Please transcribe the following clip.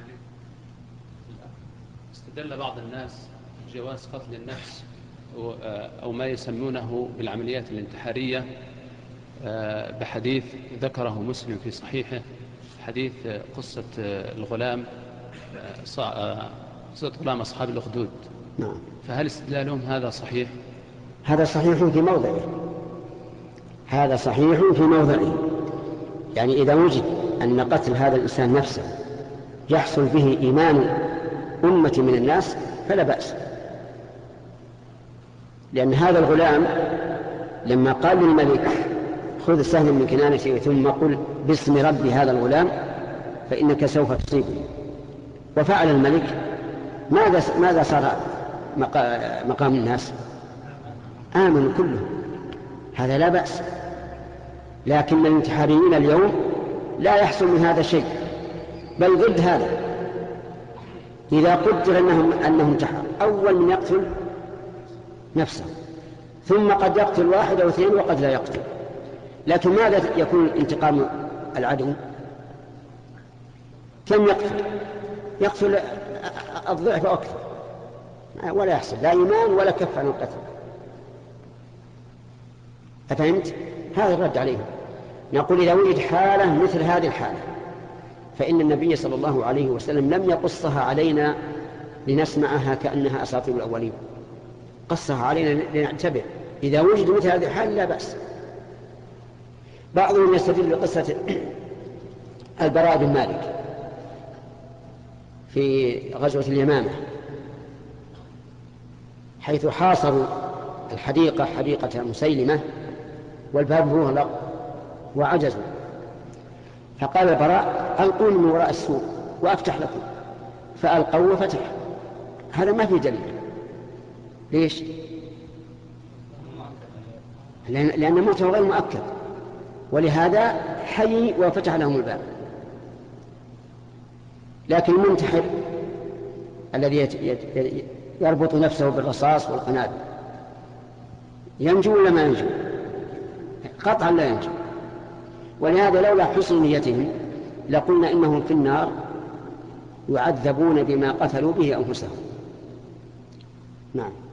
استدل بعض الناس بجواز قتل النفس أو ما يسمونه بالعمليات الانتحارية بحديث ذكره مسلم في صحيحه، حديث قصة الغلام، قصة غلام أصحاب الأخدود. نعم. فهل استدلالهم هذا صحيح؟ هذا صحيح في موضعه، هذا صحيح في موضعه. يعني إذا وجد أن قتل هذا الإنسان نفسه يحصل به إيمان أمة من الناس فلا بأس، لأن هذا الغلام لما قال للملك خذ سهلا من كنانتي ثم قل باسم رب هذا الغلام فإنك سوف تصيبني، وفعل الملك، ماذا صار مقام الناس؟ آمنوا كلهم. هذا لا بأس. لكن الانتحاريين اليوم لا يحصل من هذا شيء، بل ضد هذا. إذا قدر أنه انتحر، أول من يقتل نفسه، ثم قد يقتل واحد أو اثنين وقد لا يقتل. لكن ماذا يكون انتقام العدو؟ كم يقتل الضعف أكثر، ولا يحصل لا إيمان ولا كف عن القتل. أفهمت؟ هذا الرد عليه. نقول إذا وجد حالة مثل هذه الحالة فإن النبي صلى الله عليه وسلم لم يقصها علينا لنسمعها كأنها أساطير الأولين، قصها علينا لنعتبر. إذا وجد مثل هذه الحالة لا بأس. بعضهم يستدل بقصة البراء بن مالك في غزوة اليمامة، حيث حاصروا الحديقة، حديقة مسيلمة، والباب مغلق وعجزوا، فقال البراء ألقوني من وراء السور وأفتح لكم، فألقوا وفتح. هذا ما في دليل. ليش؟ لأن موته غير مؤكد، ولهذا حي وفتح لهم الباب. لكن المنتحر الذي يربط نفسه بالرصاص والقنابل ينجو ولا ما ينجو؟ قطعا لا ينجو. ولهذا لولا حسن نيتهم لقلنا إنهم في النار يعذبون بما قتلوا به أنفسهم. نعم.